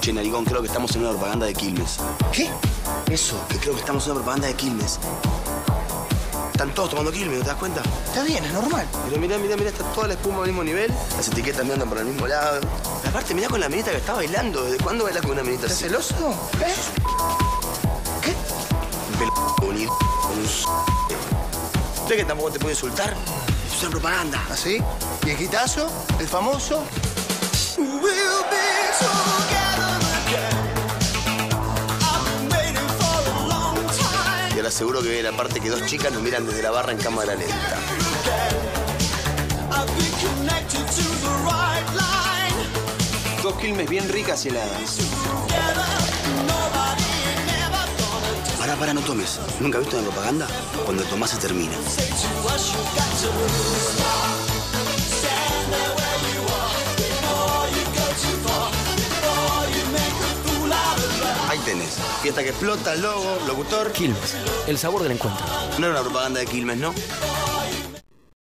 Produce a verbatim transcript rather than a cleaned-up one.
Che, narigón, creo que estamos en una propaganda de Quilmes. ¿Qué? Eso, que creo que estamos en una propaganda de Quilmes. Están todos tomando Quilmes, ¿no te das cuenta? Está bien, es normal. Pero mirá, mirá, mirá, está toda la espuma al mismo nivel. Las etiquetas me andan por el mismo lado. Aparte, mirá con la minita que está bailando. ¿Desde cuándo bailas con una minita ¿Estás así? celoso? ¿Eh? ¿Qué? Un pelo con un con un ¿Usted que tampoco te puede insultar? Es una propaganda. ¿Así? ¿Y el quitazo? ¿El famoso? Y ahora seguro que viene la parte que dos chicas nos miran desde la barra en cámara lenta. Dos Quilmes bien ricas y heladas. Pará, pará, no tomes. ¿Nunca viste una propaganda? Cuando tomás se termina. Ahí tenés. Fiesta que explota, logo, locutor. Quilmes, el sabor del encuentro. No era una propaganda de Quilmes, ¿no?